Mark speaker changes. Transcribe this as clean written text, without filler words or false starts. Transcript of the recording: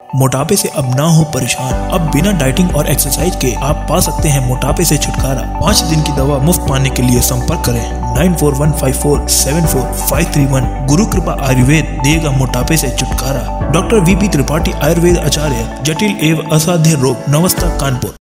Speaker 1: मोटापे से अब ना हो परेशान। अब बिना डाइटिंग और एक्सरसाइज के आप पा सकते हैं मोटापे से छुटकारा। 5 दिन की दवा मुफ्त पाने के लिए संपर्क करें 9415474531। गुरु कृपा आयुर्वेद देगा मोटापे से छुटकारा। डॉक्टर वीपी त्रिपाठी, आयुर्वेद आचार्य, जटिल एवं असाध्य रोग, नवस्ता, कानपुर।